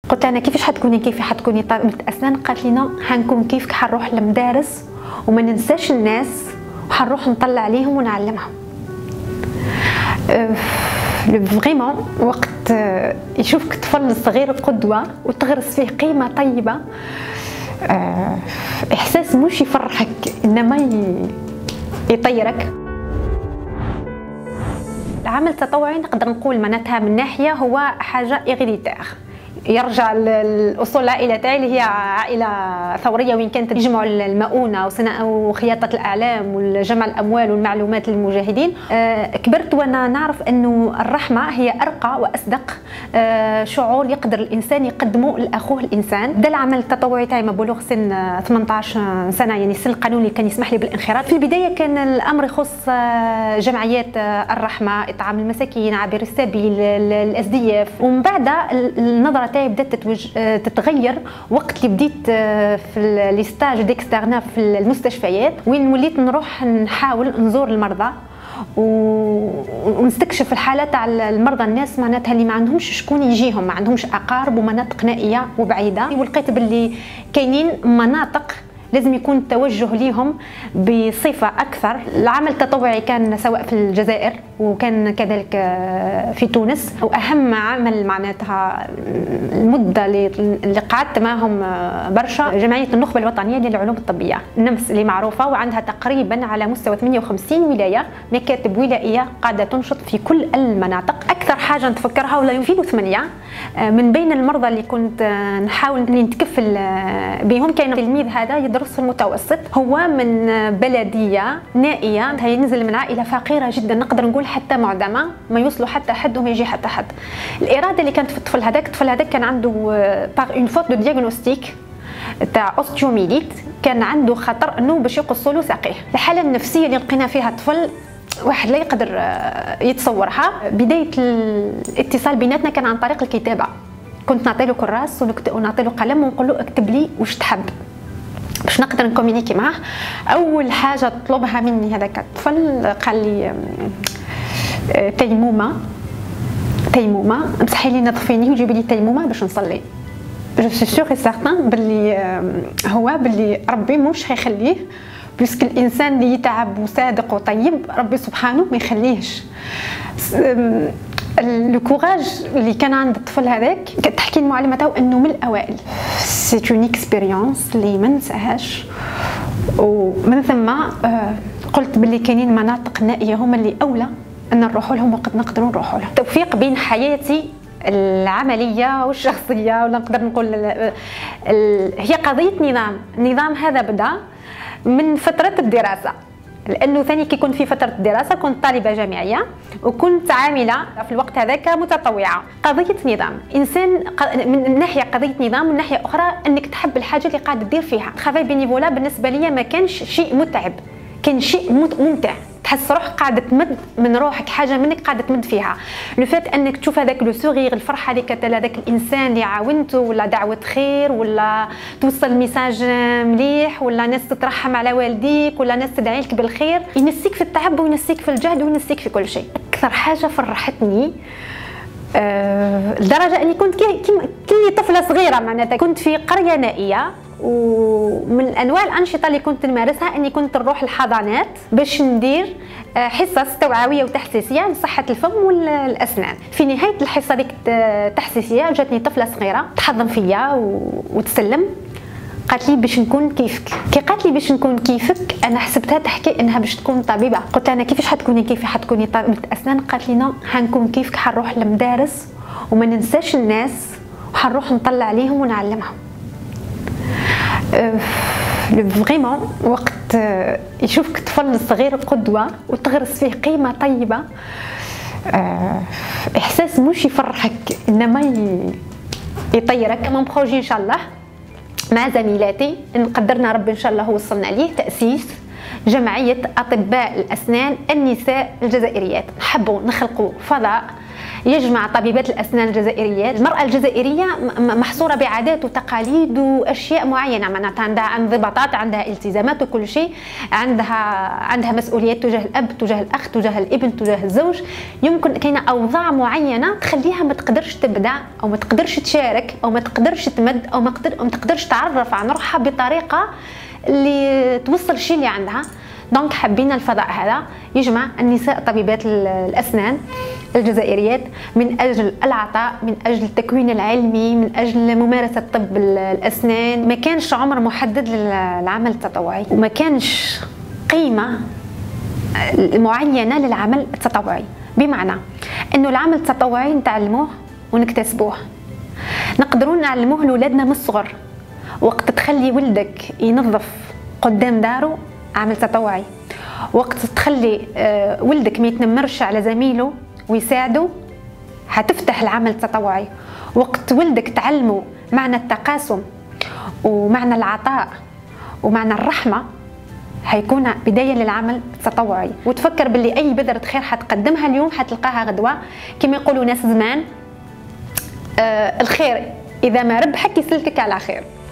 قلت انا كيفاش حتكوني كيفي حتكوني طبيبة اسنان؟ قالت لنا حنكون كيفك، حنروح للمدارس وما ننساش الناس وحنروح نطلع عليهم ونعلمهم. فريمون وقت يشوفك طفل صغير قدوة وتغرس فيه قيمة طيبة، احساس مش يفرحك انما يطيرك. العمل التطوعي نقدر نقول معناتها من ناحية هو حاجة إغريتير، يرجع للاصول العائله تاعي اللي هي عائله ثوريه، وين كانت تجمع المؤونه وخياطه الاعلام وجمع الاموال والمعلومات للمجاهدين. كبرت وانا نعرف انه الرحمه هي ارقى واصدق شعور يقدر الانسان يقدمه لاخوه الانسان. بدا العمل التطوعي تاعي مع بلوغ سن 18 سنه، يعني السن القانوني اللي كان يسمح لي بالانخراط. في البدايه كان الامر يخص جمعيات الرحمه، اطعام المساكين، عابر السبيل، الاس دي اف. ومن بعد النظره تاعي بدات تتغير وقت اللي بديت في لي ستاج ديكسترنا في المستشفيات، وين وليت نروح نحاول نزور المرضى ونستكشف الحالات تاع المرضى، الناس معناتها اللي ما عندهمش شكون يجيهم، ما عندهمش اقارب ومناطق نائيه وبعيده. ولقيت باللي كاينين مناطق لازم يكون التوجه ليهم بصفه اكثر. العمل التطوعي كان سواء في الجزائر وكان كذلك في تونس، واهم عمل معناتها المده اللي قعدت معهم برشا جمعيه النخبه الوطنيه للعلوم الطبيه النمس، اللي معروفه وعندها تقريبا على مستوى 58 ولايه مكاتب ولائيه قاعده تنشط في كل المناطق. اكثر حاجه نتفكرها ولا 2008 من بين المرضى اللي كنت نحاول نتكفل بهم كان تلميذ هذا يدرس في المتوسط، هو من بلديه نائيه، ينزل من عائله فقيره جدا، نقدر نقول حتى معدمه، ما يوصلوا حتى حد وما يجي حتى حد. الاراده اللي كانت في الطفل هذاك كان عنده باغ اون فوت دو دياغنوستيك تاع اوستيوميليت، كان عنده خطر انه باش يقصوا له ساقيه. الحاله النفسيه اللي لقينا فيها الطفل واحد لا يقدر يتصورها. بدايه الاتصال بيناتنا كان عن طريق الكتابه، كنت نعطي له كراس ونعطي له قلم ونقول له اكتب لي واش تحب باش نقدر نكومونيكي معاه. اول حاجه طلبها مني هذاك الطفل قال لي تيمومه مسحي لي نظفيني وجيبي لي تيمومه باش نصلي. جو سي سور اي سارتان باللي ربي مش حيخليه، بيسك الانسان اللي يتعب وصادق وطيب ربي سبحانه ما يخليهش. لو كوراج اللي كان عند الطفل هذاك، كانت تحكي المعلمه تاعو انه من الاوائل. سي اون اكسبيريونس اللي ما ننساهاش. ومن ثم قلت باللي كاينين مناطق نائيه هما اللي اولى ان نروحوا لهم وقد نقدروا نروحوا لهم. توفيق بين حياتي العمليه والشخصيه، ولا نقدر نقول هي قضيه النظام هذا بدا من فتره الدراسه، لانه ثاني كي كنت في فتره الدراسه كنت طالبه جامعيه وكنت عامله في الوقت هذاك متطوعه. قضيه نظام انسان من ناحيه قضيه نظام، من ناحيه اخرى انك تحب الحاجه اللي قاعده دير فيها. ترافاي بينيفولا بالنسبه لي ما كانش شيء متعب، كان شيء ممتع، تحس روحك قاعده تمد من روحك، حاجه منك قاعده تمد فيها. لو فات انك تشوف هذاك لو سوريغ، الفرحه اللي كتل هذاك الانسان اللي عاونته، ولا دعوه خير، ولا توصل ميساج مليح، ولا ناس تترحم على والديك، ولا ناس تدعي لك بالخير، ينسيك في التعب وينسيك في الجهد وينسيك في كل شيء. اكثر حاجه فرحتني لدرجه اني كنت كي طفله صغيره، معناتها كنت في قريه نائيه، ومن انواع الانشطه اللي كنت نمارسها اني كنت نروح الحضانات باش ندير حصص توعويه وتحسيسيه لصحه الفم والاسنان. في نهايه الحصه ديك التحسيسيه جاتني طفله صغيره تحضن فيا وتسلم، قالت لي باش نكون كيفك. كي قالت لي باش نكون كيفك انا حسبتها تحكي انها باش تكون طبيبه. قلت انا كيفاش حتكوني كيفي؟ حتكوني طبيبه اسنان. قالت لي نو، حنكون كيفك، حنروح للمدارس وما ننساش الناس وحنروح نطلع عليهم ونعلمهم. فريمون وقت يشوفك طفل صغير قدوه وتغرس فيه قيمه طيبه، احساس مش يفرحك انما يطيرك. من بروجي ان شاء الله مع زميلاتي ان قدرنا ربي ان شاء الله وصلنا ليه، تاسيس جمعيه اطباء الاسنان النساء الجزائريات. نحبوا نخلقوا فضاء يجمع طبيبات الأسنان الجزائريات. المرأة الجزائرية محصورة بعادات وتقاليد وأشياء معينة، معناتها عندها انضباطات، عندها التزامات وكل شيء، عندها مسؤوليات تجاه الأب، تجاه الأخ، تجاه الابن، تجاه الزوج. يمكن كاينة أوضاع معينة تخليها ما تقدرش تبدع، أو ما تقدرش تشارك، أو ما تقدرش تمد، أو ما تقدرش تعرف عن روحها بطريقة اللي توصل الشيء اللي عندها. دونك حبينا الفضاء هذا يجمع النساء طبيبات الأسنان الجزائريات من أجل العطاء، من أجل التكوين العلمي، من أجل ممارسة طب الأسنان. ما كانش عمر محدد للعمل التطوعي، وما كانش قيمة معينة للعمل التطوعي، بمعنى أنه العمل التطوعي نتعلموه ونكتسبوه، نقدروا نعلموه لولادنا من الصغر. وقت تخلي ولدك ينظف قدام داره عمل تطوعي، وقت تخلي ولدك ما يتنمرش على زميله ويساعده هتفتح العمل التطوعي. وقت ولدك تعلمه معنى التقاسم ومعنى العطاء ومعنى الرحمة هيكون بداية للعمل التطوعي. وتفكر باللي أي بذرة خير حتقدمها اليوم حتلقاها غدوة. كما يقولوا ناس زمان الخير إذا ما ربحك يسلكك على خير.